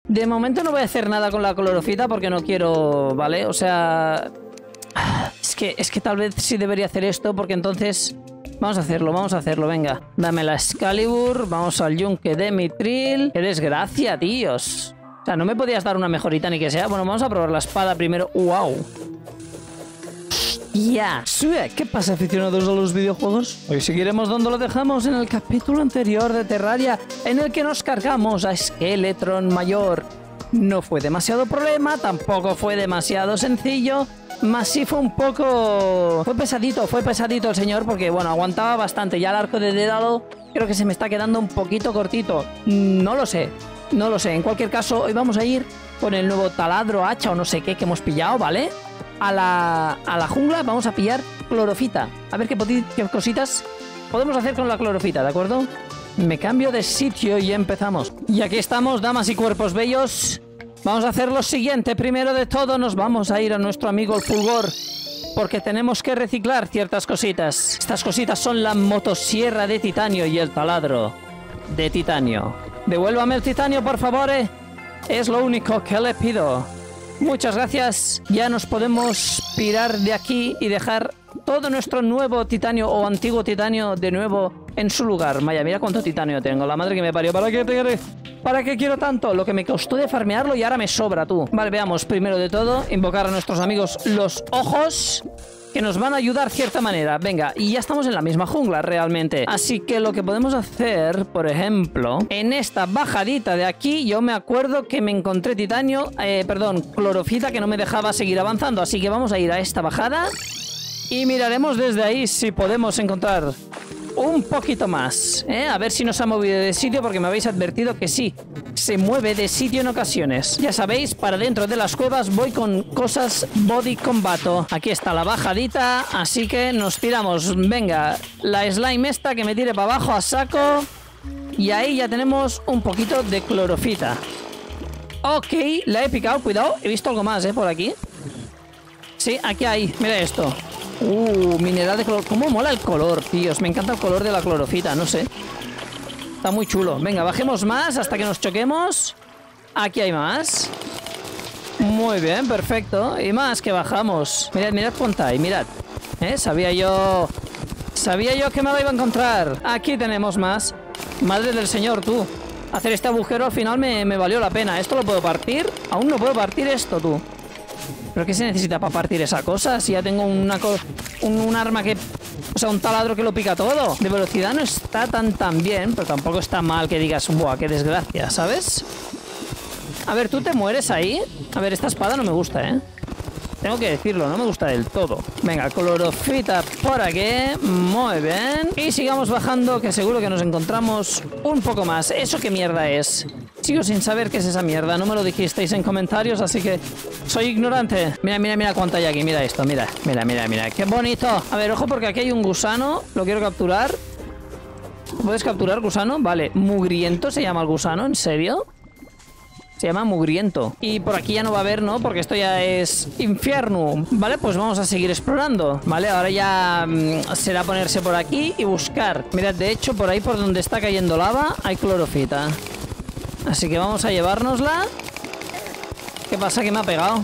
De momento no voy a hacer nada con la clorofita porque no quiero, ¿vale? O sea... Es que tal vez sí debería hacer esto porque entonces... Vamos a hacerlo, venga. Dame la Excalibur, vamos al yunque de Mithril. ¡Qué desgracia, tíos! O sea, no me podías dar una mejorita ni que sea. Bueno, vamos a probar la espada primero. ¡Wow! ¡Ya! ¿Qué pasa, aficionados a los videojuegos? Hoy seguiremos donde lo dejamos en el capítulo anterior de Terraria, en el que nos cargamos a Skeletron Mayor. No fue demasiado problema, tampoco fue demasiado sencillo, más sí fue un poco... Fue pesadito el señor porque, bueno, aguantaba bastante. Ya el arco de Dédalo creo que se me está quedando un poquito cortito. No lo sé. En cualquier caso, hoy vamos a ir con el nuevo taladro, hacha o no sé qué que hemos pillado, ¿vale? A la jungla vamos a pillar clorofita. A ver qué cositas podemos hacer con la clorofita, ¿de acuerdo? Me cambio de sitio y empezamos. Y aquí estamos, damas y cuerpos bellos. Vamos a hacer lo siguiente. Primero de todo nos vamos a ir a nuestro amigo el Fulgor, porque tenemos que reciclar ciertas cositas. Estas cositas son la motosierra de titanio y el taladro de titanio. Devuélvame el titanio, por favor, Es lo único que le pido. Muchas gracias. Ya nos podemos pirar de aquí y dejar todo nuestro nuevo titanio o antiguo titanio de nuevo en su lugar. Vaya, mira cuánto titanio tengo. La madre que me parió. ¿Para qué quiero tanto? Lo que me costó de farmearlo y ahora me sobra, tú. Vale, veamos. Primero de todo, invocar a nuestros amigos los ojos, que nos van a ayudar de cierta manera. Venga, y ya estamos en la misma jungla realmente. Así que lo que podemos hacer, por ejemplo, en esta bajadita de aquí, yo me acuerdo que me encontré clorofita que no me dejaba seguir avanzando. Así que vamos a ir a esta bajada y miraremos desde ahí si podemos encontrar un poquito más, A ver si nos ha movido de sitio, porque me habéis advertido que sí, se mueve de sitio en ocasiones. Ya sabéis, para dentro de las cuevas voy con cosas body combato. Aquí está la bajadita, así que nos tiramos. Venga, la slime esta que me tire para abajo a saco. Y ahí ya tenemos un poquito de clorofita. Ok, la he picado, cuidado. He visto algo más, por aquí. Sí, aquí hay, mira esto. Mineral de color. ¿Cómo mola el color, tíos? Me encanta el color de la clorofita, no sé. Está muy chulo. Venga, bajemos más hasta que nos choquemos. Aquí hay más. Muy bien, perfecto. Y más que bajamos. Mirad cuánta hay, mirad. Sabía yo que me la iba a encontrar. Aquí tenemos más. Madre del señor, tú. Hacer este agujero al final me valió la pena. ¿Esto lo puedo partir? Aún no puedo partir esto, tú. ¿Pero qué se necesita para partir esa cosa? Si ya tengo un arma que... O sea, un taladro que lo pica todo. De velocidad no está tan bien, pero tampoco está mal que digas, ¡buah, qué desgracia! ¿Sabes? A ver, ¿tú te mueres ahí? A ver, esta espada no me gusta, Tengo que decirlo, no me gusta del todo. Venga, clorofita por aquí. Muy bien. Y sigamos bajando, que seguro que nos encontramos un poco más. ¿Eso qué mierda es? Sigo sin saber qué es esa mierda. No me lo dijisteis en comentarios, así que soy ignorante. Mira cuánto hay aquí. Mira esto, mira. ¡Qué bonito! A ver, ojo, porque aquí hay un gusano. Lo quiero capturar. ¿Puedes capturar gusano? Vale. Mugriento se llama el gusano, ¿en serio? Se llama mugriento. Y por aquí ya no va a haber, ¿no? Porque esto ya es infierno. Vale, pues vamos a seguir explorando. Vale, ahora ya será ponerse por aquí y buscar. Mirad, de hecho, por ahí por donde está cayendo lava hay clorofita. Así que vamos a llevárnosla. ¿Qué pasa? ¿Que me ha pegado?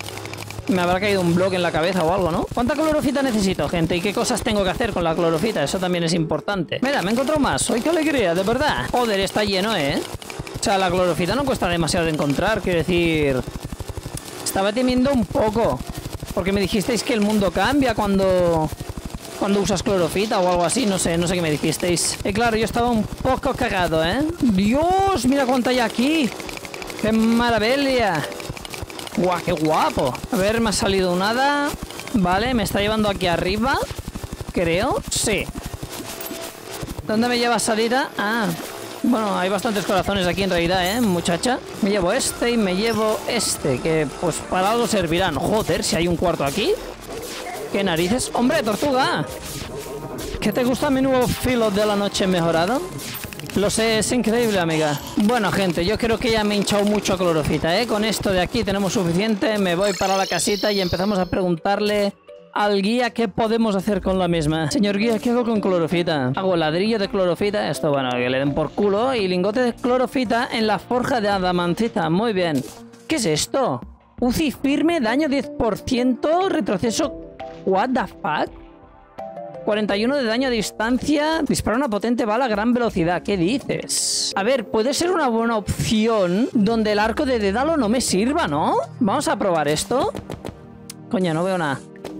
Me habrá caído un bloque en la cabeza o algo, ¿no? ¿Cuánta clorofita necesito, gente? ¿Y qué cosas tengo que hacer con la clorofita? Eso también es importante. Mira, me he encontrado más. ¡Ay, qué alegría! De verdad. Joder, está lleno, O sea, la clorofita no cuesta demasiado de encontrar, quiero decir... Estaba temiendo un poco, porque me dijisteis que el mundo cambia cuando usas clorofita o algo así, no sé qué me dijisteis. Y claro, yo estaba un poco cagado, ¡Dios! Mira cuánta hay aquí. ¡Qué maravilla! ¡Guau, qué guapo! A ver, me ha salido un hada. Vale, me está llevando aquí arriba, creo. Sí. ¿Dónde me lleva salida? Ah... Bueno, hay bastantes corazones aquí en realidad, muchacha? Me llevo este y me llevo este, que pues para algo servirán. Joder, si hay un cuarto aquí. ¿Qué narices? ¡Hombre, tortuga! ¿Qué te gusta mi nuevo filo de la noche mejorado? Lo sé, es increíble, amiga. Bueno, gente, yo creo que ya me he hinchado mucho a clorofita, Con esto de aquí tenemos suficiente. Me voy para la casita y empezamos a preguntarle al guía qué podemos hacer con la misma. Señor guía, ¿qué hago con clorofita? Hago ladrillo de clorofita, esto bueno, que le den por culo, y lingote de clorofita en la forja de adamantita. Muy bien. ¿Qué es esto? UCI firme, daño 10%, retroceso... What the fuck? 41 de daño a distancia, dispara una potente bala a gran velocidad. ¿Qué dices? A ver, puede ser una buena opción donde el arco de Dédalo no me sirva, ¿no? Vamos a probar esto. Coño, no veo nada.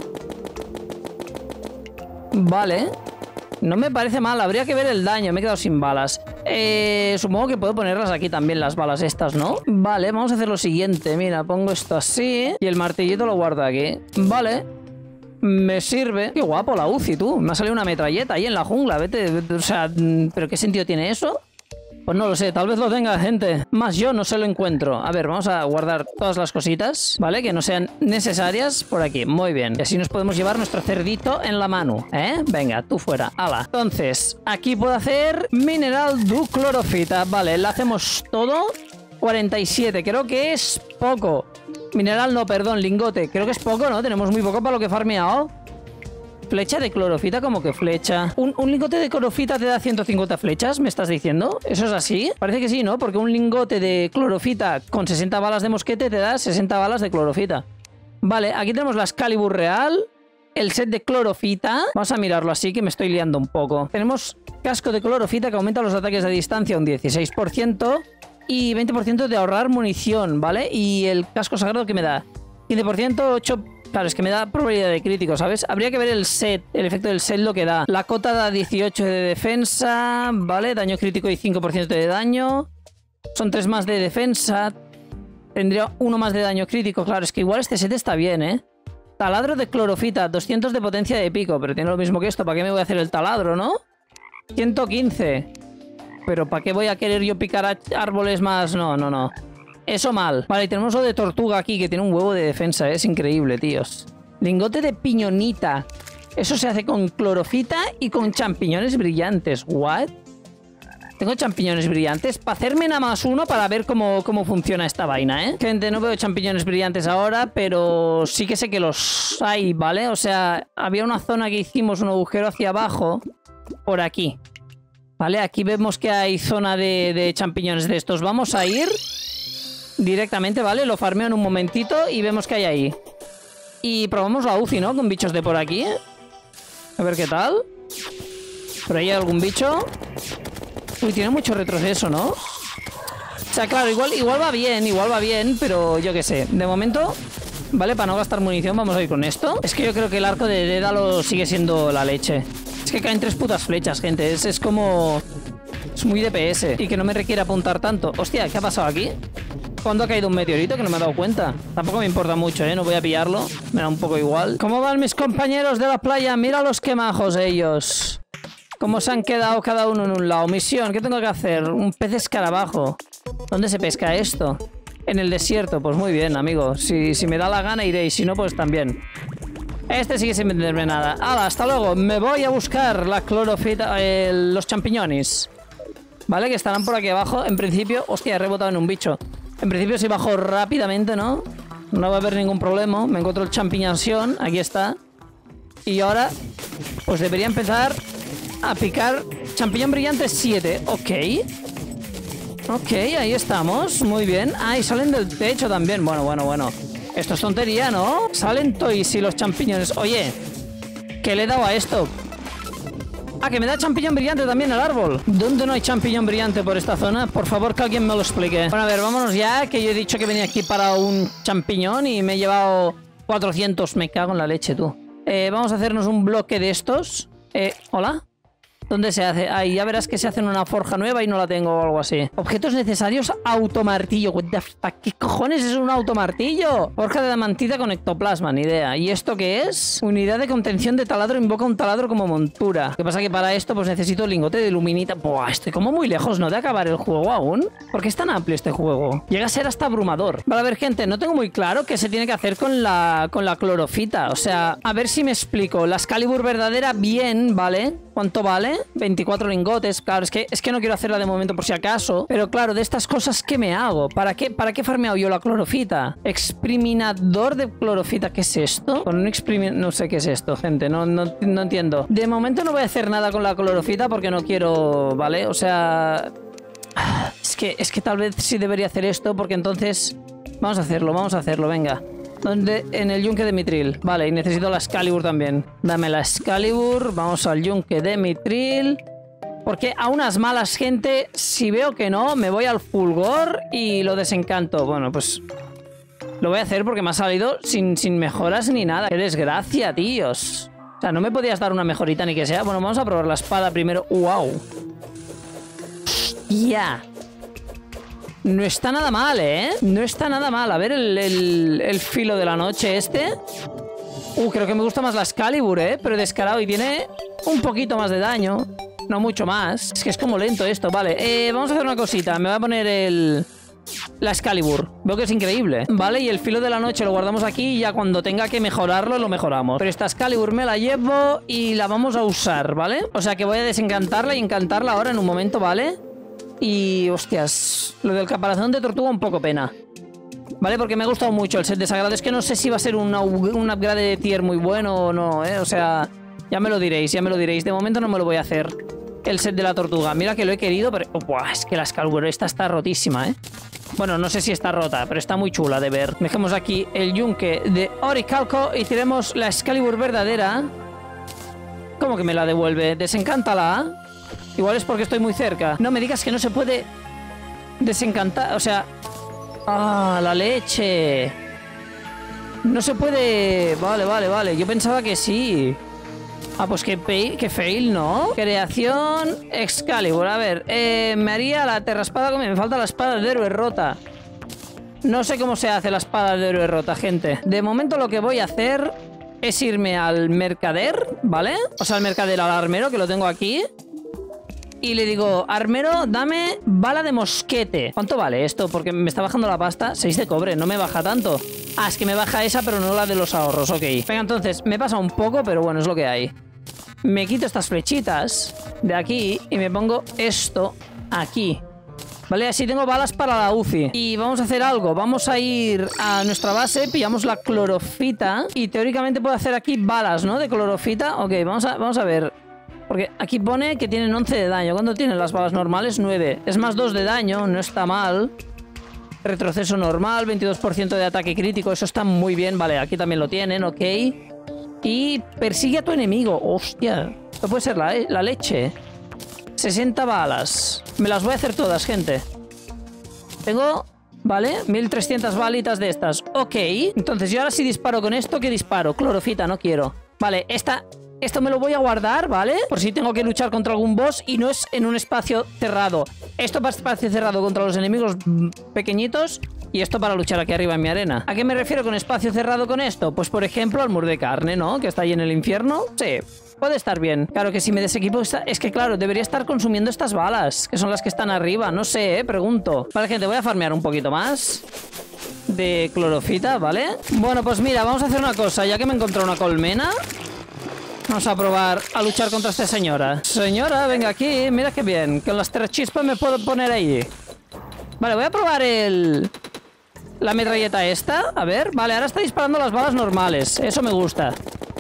Vale. No me parece mal, habría que ver el daño. Me he quedado sin balas. Supongo que puedo ponerlas aquí también, las balas estas, ¿no? Vale, vamos a hacer lo siguiente. Mira, pongo esto así y el martillito lo guardo aquí. Vale. Me sirve. Qué guapo la UCI, tú. Me ha salido una metralleta ahí en la jungla. Vete, o sea, ¿pero qué sentido tiene eso? Pues no lo sé, tal vez lo tenga, gente. Más yo no se lo encuentro. A ver, vamos a guardar todas las cositas, ¿vale? Que no sean necesarias por aquí. Muy bien. Y así nos podemos llevar nuestro cerdito en la mano, ¿eh? Venga, tú fuera. Hala. Entonces, aquí puedo hacer mineral du clorofita. Vale, le hacemos todo. 47, creo que es poco. Mineral no, perdón, lingote. Creo que es poco, ¿no? Tenemos muy poco para lo que he farmeado. Flecha de clorofita, como que flecha. ¿Un lingote de clorofita te da 150 flechas? ¿Me estás diciendo? ¿Eso es así? Parece que sí, ¿no? Porque un lingote de clorofita con 60 balas de mosquete te da 60 balas de clorofita. Vale, aquí tenemos la Excalibur real. El set de clorofita. Vamos a mirarlo así, que me estoy liando un poco. Tenemos casco de clorofita que aumenta los ataques a distancia un 16%. Y 20% de ahorrar munición, ¿vale? Y el casco sagrado que me da 15%, 8... Claro, es que me da probabilidad de crítico, ¿sabes? Habría que ver el set, el efecto del set lo que da. La cota da 18 de defensa, ¿vale? Daño crítico y 5% de daño. Son 3 más de defensa. Tendría 1 más de daño crítico. Claro, es que igual este set está bien, ¿eh? Taladro de clorofita, 200 de potencia de pico. Pero tiene lo mismo que esto, ¿para qué me voy a hacer el taladro, no? 115. Pero ¿para qué voy a querer yo picar árboles más? No, no, no. Eso mal. Vale, y tenemos lo de tortuga aquí, que tiene un huevo de defensa. Es increíble, tíos. Lingote de piñonita. Eso se hace con clorofita y con champiñones brillantes. ¿What? Tengo champiñones brillantes. Para hacerme nada más uno para ver cómo funciona esta vaina, ¿eh? Gente, no veo champiñones brillantes ahora, pero sí que sé que los hay, ¿vale? O sea, había una zona que hicimos un agujero hacia abajo. Por aquí. Vale, aquí vemos que hay zona de champiñones de estos. Vamos a ir directamente, ¿vale? Lo farmeo en un momentito y vemos que hay ahí. Y probamos la UCI, ¿no? Con bichos de por aquí. A ver qué tal. ¿Por ahí hay algún bicho? Uy, tiene mucho retroceso, ¿no? O sea, claro, igual va bien, pero yo qué sé. De momento, ¿vale? Para no gastar munición vamos a ir con esto. Es que yo creo que el arco de Dédalo sigue siendo la leche. Es que caen 3 putas flechas, gente. Es como... Es muy DPS. Y que no me requiere apuntar tanto. Hostia, ¿qué ha pasado aquí? ¿Cuándo ha caído un meteorito? Que no me he dado cuenta. Tampoco me importa mucho, ¿eh? No voy a pillarlo. Me da un poco igual. ¿Cómo van mis compañeros de la playa? Míralos qué majos ellos. ¿Cómo se han quedado cada uno en un lado? Misión, ¿qué tengo que hacer? Un pez escarabajo. ¿Dónde se pesca esto? En el desierto. Pues muy bien, amigo. Si me da la gana iré. Y si no, pues también. Este sigue sin venderme nada. ¡Hala! Hasta luego. Me voy a buscar la clorofita... los champiñones. ¿Vale? Que estarán por aquí abajo. En principio... Hostia, he rebotado en un bicho. En principio si bajo rápidamente, ¿no? No va a haber ningún problema. Me encuentro el champiñación. Aquí está. Y ahora... Pues debería empezar a picar... Champiñón brillante 7. Ok. Ok, ahí estamos. Muy bien. Ah, y salen del techo también. Bueno. Esto es tontería, ¿no? Salen toys y los champiñones. Oye, ¿qué le he dado a esto? Ah, que me da champiñón brillante también el árbol. ¿Dónde no hay champiñón brillante por esta zona? Por favor, que alguien me lo explique. Bueno, a ver, vámonos ya, que yo he dicho que venía aquí para un champiñón y me he llevado 400. Me cago en la leche, tú. Vamos a hacernos un bloque de estos. ¿Hola? ¿Dónde se hace? Ahí ya verás que se hace en una forja nueva y no la tengo o algo así. Objetos necesarios, automartillo. What the fuck? ¿Qué cojones es un automartillo? Forja de adamantita con ectoplasma, ni idea. ¿Y esto qué es? Unidad de contención de taladro, invoca un taladro como montura. Lo que pasa que para esto pues necesito lingote de luminita. Buah, estoy como muy lejos, ¿no? De acabar el juego aún. ¿Por qué es tan amplio este juego? Llega a ser hasta abrumador. Vale, a ver, gente, no tengo muy claro qué se tiene que hacer con la clorofita. O sea, a ver si me explico. La Excalibur verdadera, bien, ¿vale? ¿Cuánto vale? 24 lingotes. Claro, es que no quiero hacerla de momento por si acaso. Pero claro, de estas cosas, ¿qué me hago? ¿Para qué he farmeado yo la clorofita? Expriminador de clorofita. ¿Qué es esto? Con un no sé qué es esto, gente. No entiendo. De momento no voy a hacer nada con la clorofita porque no quiero, ¿vale? O sea... Es que tal vez sí debería hacer esto porque entonces... Vamos a hacerlo, venga. ¿Dónde? En el yunque de mitril. Vale, y necesito la Excalibur también. Dame la Excalibur. Vamos al yunque de mitril. Porque a unas malas, gente, si veo que no, me voy al fulgor y lo desencanto. Bueno, pues... Lo voy a hacer porque me ha salido sin mejoras ni nada. ¡Qué desgracia, tíos! O sea, no me podías dar una mejorita ni que sea. Bueno, vamos a probar la espada primero. ¡Wow! ¡Hostia! No está nada mal, ¿eh? No está nada mal. A ver el filo de la noche este. Creo que me gusta más la Excalibur, ¿eh? Pero descarado y tiene un poquito más de daño. No mucho más. Es que es como lento esto, vale. Vamos a hacer una cosita. Me voy a poner la Excalibur. Veo que es increíble. Vale, y el filo de la noche lo guardamos aquí y ya cuando tenga que mejorarlo, lo mejoramos. Pero esta Excalibur me la llevo y la vamos a usar, ¿vale? O sea que voy a desencantarla y encantarla ahora en un momento, ¿vale? Y, hostias, lo del caparazón de tortuga un poco pena. ¿Vale? Porque me ha gustado mucho el set de sagrado. Es que no sé si va a ser un upgrade de tier muy bueno o no, ¿eh? O sea, ya me lo diréis, ya me lo diréis. De momento no me lo voy a hacer, el set de la tortuga. Mira que lo he querido, pero... ¡buah! Es que la Excalibur esta está rotísima, ¿eh? Bueno, no sé si está rota, pero está muy chula de ver. Dejemos aquí el yunque de Orichalco y tiremos la Excalibur verdadera. ¿Cómo que me la devuelve? Desencántala. Igual es porque estoy muy cerca. No me digas que no se puede desencantar. O sea... ¡Ah, la leche! No se puede... Vale. Yo pensaba que sí. Ah, pues que fail, ¿no? Creación Excalibur. A ver, me haría la terraspada. Me falta la espada de héroe rota. No sé cómo se hace la espada de héroe rota, gente. De momento lo que voy a hacer es irme al mercader, ¿vale? O sea, al mercader, al armero, que lo tengo aquí. Y le digo, armero, dame bala de mosquete. ¿Cuánto vale esto? Porque me está bajando la pasta. 6 de cobre, no me baja tanto. Ah, es que me baja esa, pero no la de los ahorros, ok. Venga, entonces, me pasa un poco, pero bueno, es lo que hay. Me quito estas flechitas de aquí y me pongo esto aquí. Vale, así tengo balas para la UCI. Y vamos a hacer algo. Vamos a ir a nuestra base, pillamos la clorofita. Y teóricamente puedo hacer aquí balas, ¿no? De clorofita. Ok, vamos a ver. Porque aquí pone que tienen 11 de daño. ¿Cuánto tienen las balas normales? 9. Es más 2 de daño, no está mal. Retroceso normal, 22% de ataque crítico. Eso está muy bien. Vale, aquí también lo tienen, ok. Y persigue a tu enemigo. Hostia, esto puede ser la leche. 60 balas. Me las voy a hacer todas, gente. Tengo... Vale, 1300 balitas de estas. Ok, entonces yo ahora si disparo con esto, ¿qué disparo? Clorofita, no quiero. Vale, esto me lo voy a guardar, ¿vale? Por si tengo que luchar contra algún boss y no es en un espacio cerrado. Esto para espacio cerrado contra los enemigos pequeñitos y esto para luchar aquí arriba en mi arena. ¿A qué me refiero con espacio cerrado con esto? Pues por ejemplo al muro de carne, ¿no? Que está ahí en el infierno. Sí, puede estar bien. Claro que si me desequipo... Es que claro, debería estar consumiendo estas balas, que son las que están arriba. No sé, pregunto. Vale, gente, voy a farmear un poquito más de clorofita, ¿vale? Bueno, pues mira, vamos a hacer una cosa. Ya que me he encontrado una colmena... Vamos a probar a luchar contra esta señora. Señora, venga aquí. Mira qué bien. Con las terrachispas me puedo poner ahí. Vale, voy a probar la metralleta esta. A ver, vale, ahora está disparando las balas normales. Eso me gusta.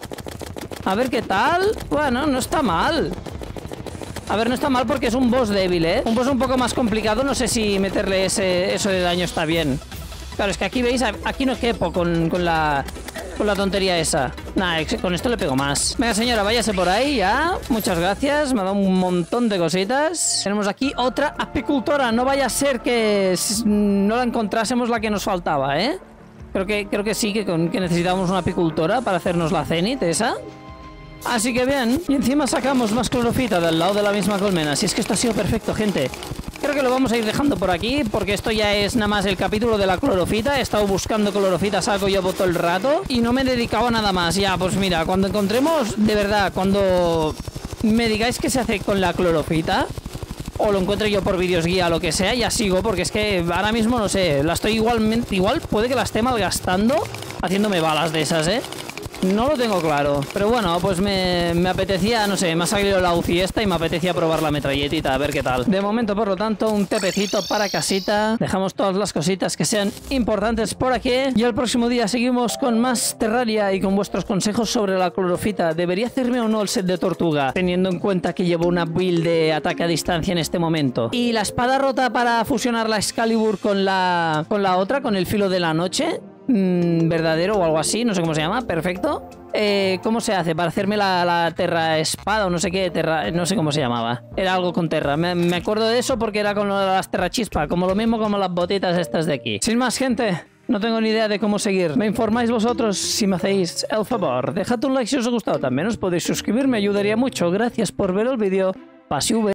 A ver qué tal. Bueno, no está mal. A ver, no está mal porque es un boss débil, ¿eh? Un boss un poco más complicado. No sé si meterle eso de daño está bien. Claro, es que aquí veis, aquí no quepo con la tontería esa. Nah, con esto le pego más. Venga, señora, váyase por ahí ya. Muchas gracias, me ha dado un montón de cositas. Tenemos aquí otra apicultora. No vaya a ser que no la encontrásemos la que nos faltaba, ¿eh? Creo que sí, que necesitábamos una apicultora para hacernos la cenit esa. Así que bien. Y encima sacamos más clorofita del lado de la misma colmena. Si es que esto ha sido perfecto, gente. Creo que lo vamos a ir dejando por aquí, porque esto ya es nada más el capítulo de la clorofita. He estado buscando clorofita, saco yo todo el rato y no me he dedicado a nada más. Ya, pues mira, cuando encontremos, de verdad, cuando me digáis qué se hace con la clorofita, o lo encuentre yo por vídeos guía o lo que sea, ya sigo, porque es que ahora mismo no sé, la estoy igual puede que la esté malgastando haciéndome balas de esas, ¿eh? No lo tengo claro, pero bueno, pues me apetecía, no sé, me ha salido la UCI esta y me apetecía probar la metralletita, a ver qué tal. De momento, por lo tanto, un tepecito para casita. Dejamos todas las cositas que sean importantes por aquí. Y el próximo día seguimos con más Terraria y con vuestros consejos sobre la clorofita. ¿Debería hacerme o no el set de tortuga? Teniendo en cuenta que llevo una build de ataque a distancia en este momento. Y la espada rota para fusionar la Excalibur con la otra, con el filo de la noche. Verdadero o algo así, no sé cómo se llama, perfecto. ¿Cómo se hace? Para hacerme la terra espada o no sé qué, no sé cómo se llamaba. Era algo con terra, me acuerdo de eso porque era con las terra chispa, como lo mismo como las botitas estas de aquí. Sin más, gente, no tengo ni idea de cómo seguir. Me informáis vosotros si me hacéis el favor. Dejad un like si os ha gustado, también os podéis suscribir, me ayudaría mucho. Gracias por ver el vídeo. Pase V.